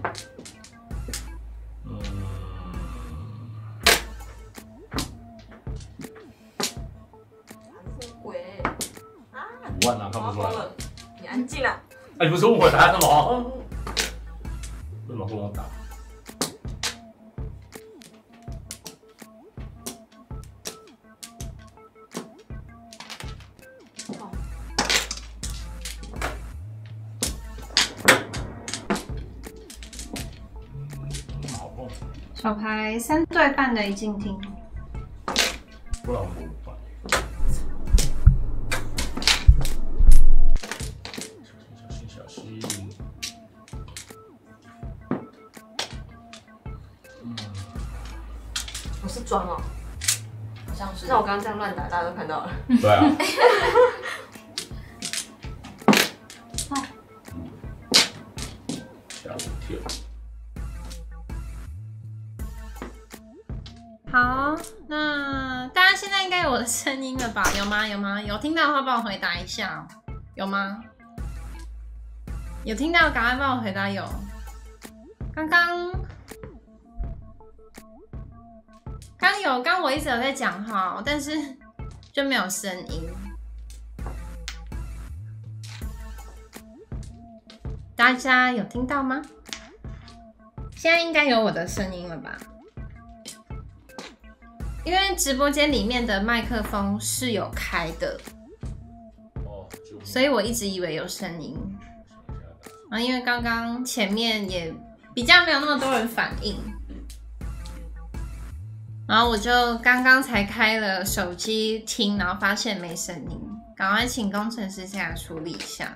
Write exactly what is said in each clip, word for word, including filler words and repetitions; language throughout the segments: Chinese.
嗯， 什么鬼？啊！ 五万啊，看不出来。 你安静啊！ 哎，你不是问我答案了吗？为什么跟我打？ 手牌三对半的一进厅， 不然我怎么办？小心小心小心！嗯， 我是装哦，好像是。那我刚刚这样乱打，大家都看到了。 对啊。吓我一跳。 好，那大家现在应该有我的声音了吧？有吗？有吗？有听到的话帮我回答一下、哦，有吗？有听到，赶快帮我回答有。刚刚，刚有，刚我一直有在讲话、哦，但是就没有声音。大家有听到吗？现在应该有我的声音了吧？因为直播间里面的麦克风是有开的，所以我一直以为有声音。啊，因为刚刚前面也比较没有那么多人反应，然后我就刚刚才开了手机听，然后发现没声音，赶快请工程师下来处理一下。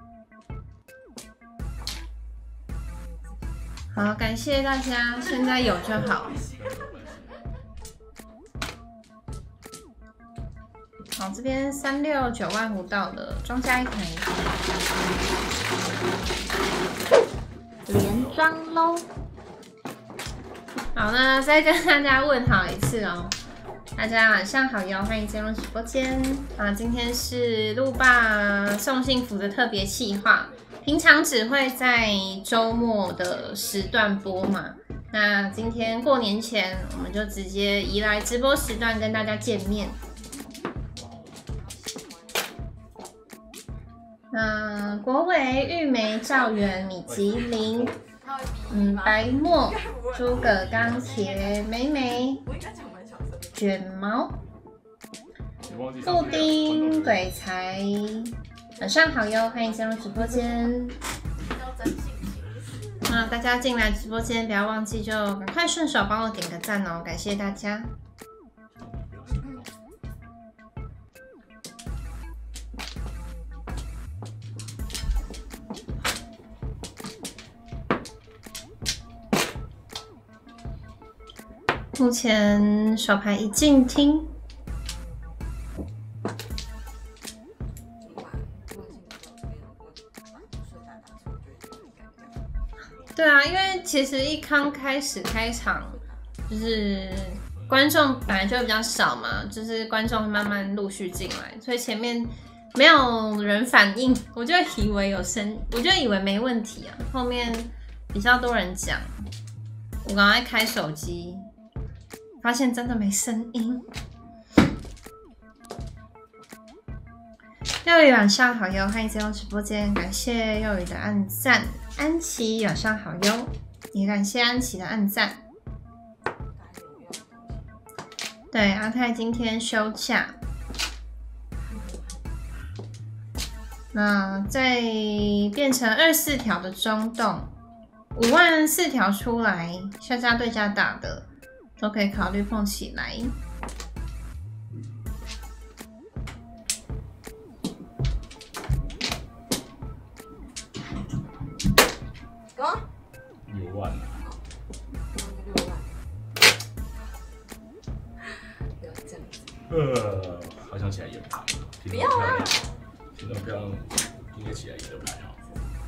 好，感谢大家，现在有就好。好，这边三六九万湖道的庄家一台，连庄喽。好，那再跟大家问好一次哦，大家晚上好哟，欢迎进入直播间啊！今天是路霸送幸福的特别企划，平常只会在周末的时段播嘛。那今天过年前，我们就直接移来直播时段跟大家见面。那国伟、玉梅、赵元、米吉林、嗯、白沫、诸葛钢铁、美美、卷毛、布丁、鬼才，晚上好哟，欢迎进入直播间。那大家进来直播间，不要忘记就赶快顺手帮我点个赞哦，感谢大家。目前手牌一进厅，对啊，因为其实一刚开始开场，就是观众本来就比较少嘛，就是观众会慢慢陆续进来，所以前面没有人反应，我就以为有声，我就以为没问题啊。后面比较多人讲，我赶快开手机。发现真的没声音。幼宇晚上好哟，欢迎进入直播间，感谢幼宇的按赞。安琪晚上好哟，也感谢安琪的按赞。对，阿泰今天休假。那再变成二四条的中洞，五万四条出来，下家对家打的。都可以考虑碰起来。 六万啊！ 六万。不要这样子。 呃，好想起来演牌。 不要啊！ 听到漂亮，应该起来演的牌哈。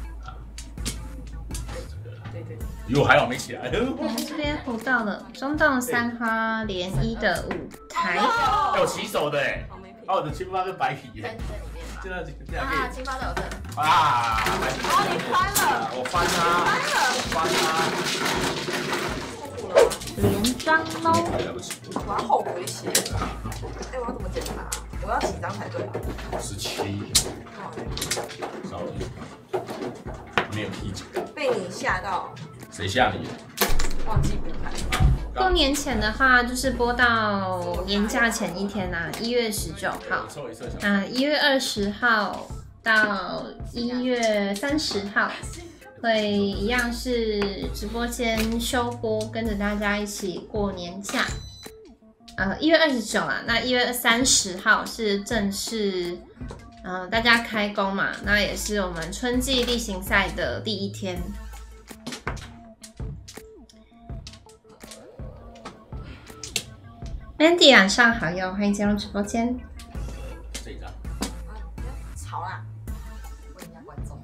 对对， 哟，还好没起来。 我们这边湖到了中洞三花联一的舞台， 有骑手的哎，啊，我的青蛙跟白皮耶。 在里面。 现在这个啊，青发都有这。 啊！ 哦，你翻了， 我翻啊！ 翻了， 我翻啊！ 痛苦了吗？ 连张喽。 太了不起！ 我要后补一些。哎，我要怎么检查？我要几张才对？ 十七，少了一，没有批准。 被你吓到， 谁吓你？ 忘记补牌。 过年前的话，就是播到年假前一天啊，一月十九号。啊，一月二十号到一月三十号，会一样是直播间休播，跟着大家一起过年假。呃，一月二十九啊，那一月三十号是正式，呃，大家开工嘛，那也是我们春季例行赛的第一天。Mandy 晚上好哟，欢迎进入直播间。 这一张。 啊，不要吵啦，问人家观众。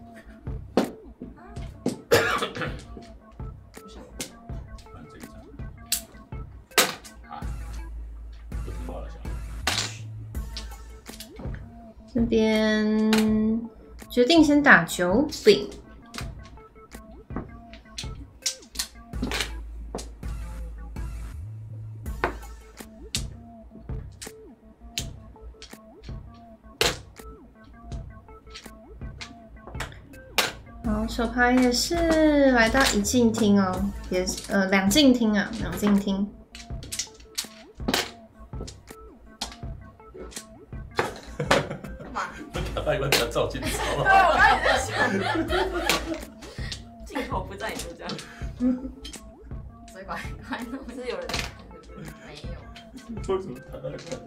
不想。 看这一张。啊，不听话了，小孩。 这边决定先打九饼。好，手牌也是来到一进厅哦，也是呃两进厅啊，两进厅。 干嘛？ 打到一半，他照镜子，好不对， 好？ 我刚才也在想，镜头不在，你就这样。所以把快弄，是有人在看，没有。 为什么他在看？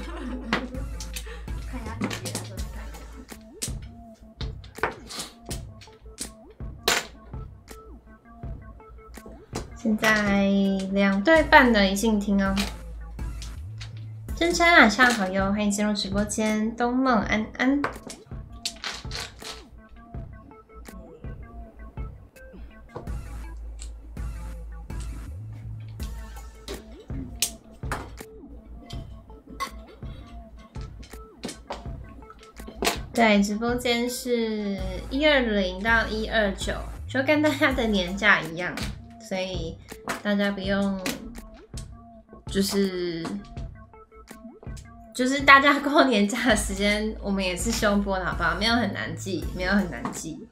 看一下几点，说去看一下。 现在两对半的一进厅哦。真真晚上好哟，欢迎进入直播间，东梦安安。对，直播间是一二零到一二九，就跟大家的年假一样，所以大家不用，就是就是大家过年假的时间，我们也是休播的好不好？没有很难记，没有很难记。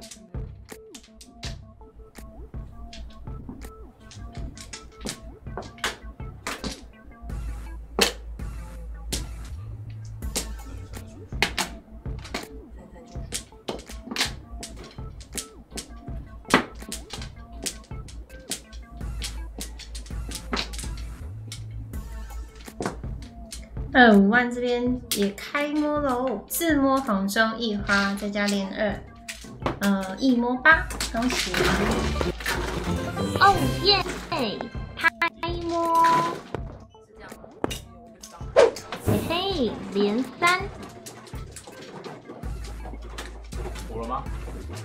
二五万这边也开摸喽，自摸红中一花，再加连二，呃，一摸八，恭喜！哦耶，开摸， 是这样吗？我不知道。 嘿嘿，连三， 补了吗？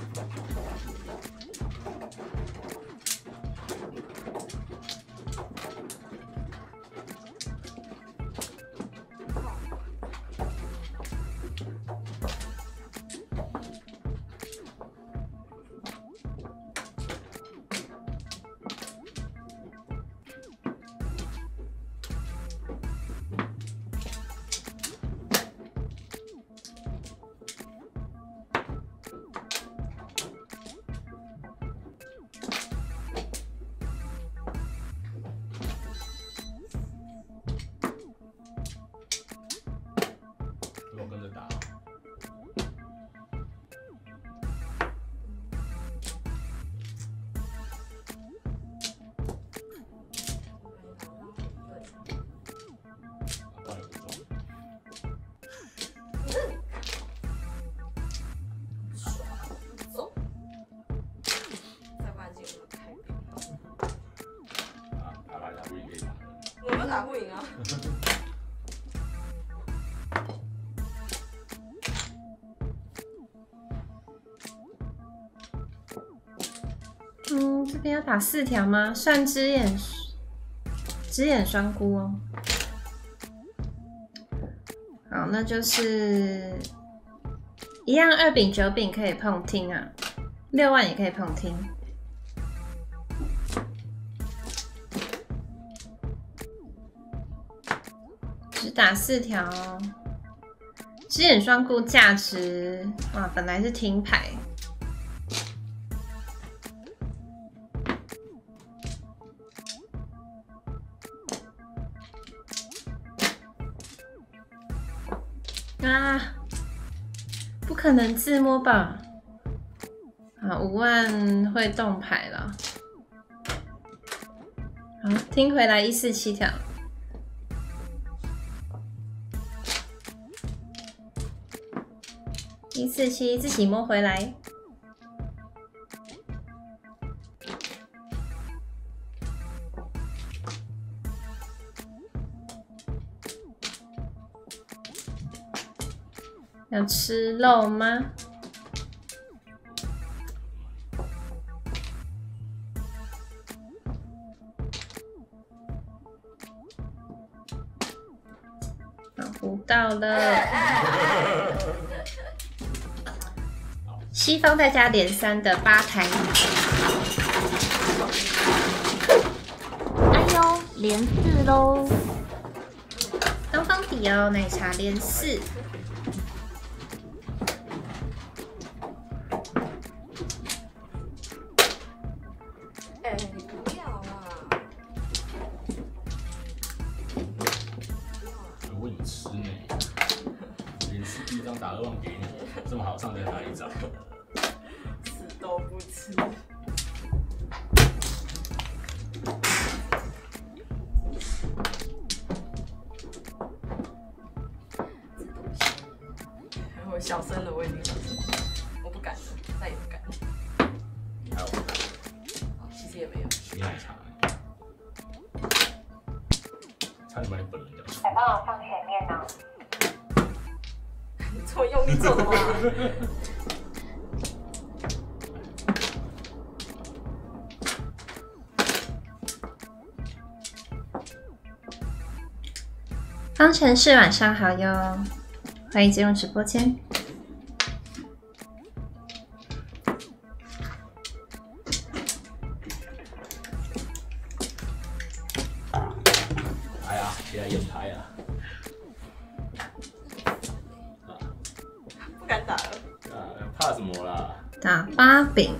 我跟着打。 走，再不然进入开屏。 啊，打牌打不赢可以打。 我们打不赢啊。 嗯，这边要打四条吗？算只眼，只眼双孤哦。好，那就是一样二饼九饼可以碰听啊，六万也可以碰听。只打四条，只眼双顾价值哇，本来是听牌。啊，不可能自摸吧？啊，五万会动牌了。好，听回来一四七条。一四七自己摸回来。要吃肉吗？好，胡到了。西方再加连三的八台。 哎呦，连四喽！ 东方底哦，奶茶连四。 哎，你不要啦！ 我喂你吃呢，连吃第一张打二万给你，这么好上在哪里找？ 死都不吃。我小声了，我已经小声了，我不敢了，再也不敢了。 还有， 其实也没有。 洗奶茶，差点把你本人叫出来帮我放前面哦。 你这么用力做什么？ 方程式晚上好哟，欢迎进入直播间。 来呀，起来演牌呀！ 不敢打了。 啊，怕什么啦？ 打八饼。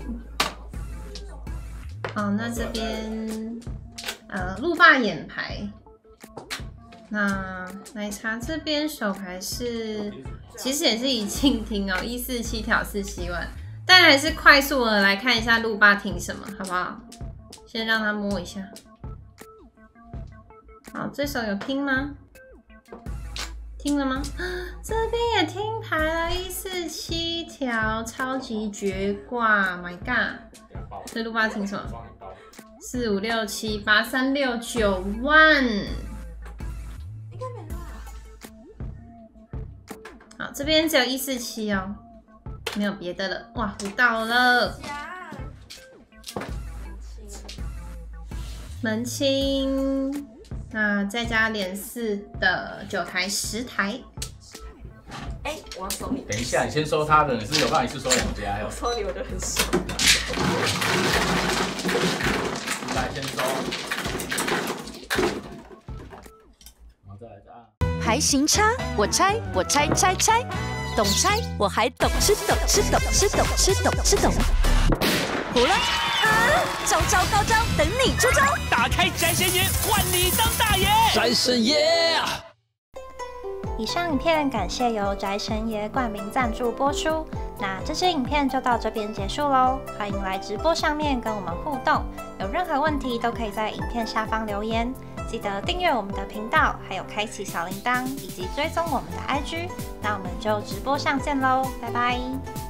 好，那这边呃路霸眼牌。那奶茶这边手牌是，其实也是已经听哦，一四七挑四七万，但还是快速的来看一下路霸听什么，好不好？先让他摸一下。好，这手有听吗？听了吗？这边也听牌了，一四七条超级绝挂 ，My God！ 这路霸听什么？四五六七八三六九万。 应该没了。 好，这边只有一四七哦，没有别的了。哇，胡到了。门清，那再加连四的九台十台。 哎、欸，我要收你。 等一下，你先收他的，你是有办法一次收两家哟。 我收你我就很爽。 来，先收。然后再来加。 牌型差，我拆，我拆拆拆，懂拆，我还懂吃懂吃懂吃懂吃懂吃懂。胡了啊！招招高招，等你出招！ 打开宅神爷，换你当大爷！宅神爷！ 以上影片感谢由宅神爷冠名赞助播出。那这支影片就到这边结束喽，欢迎来直播上面跟我们互动，有任何问题都可以在影片下方留言。记得订阅我们的频道，还有开启小铃铛，以及追踪我们的 I G。那我们就直播上见喽，拜拜。